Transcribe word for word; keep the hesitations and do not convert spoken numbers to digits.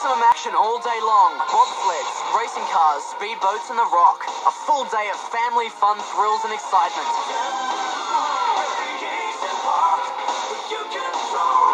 Maximum action all day long. Bobsleds, racing cars, speedboats and the rock. A full day of family fun, thrills and excitement. Recreation Park, you can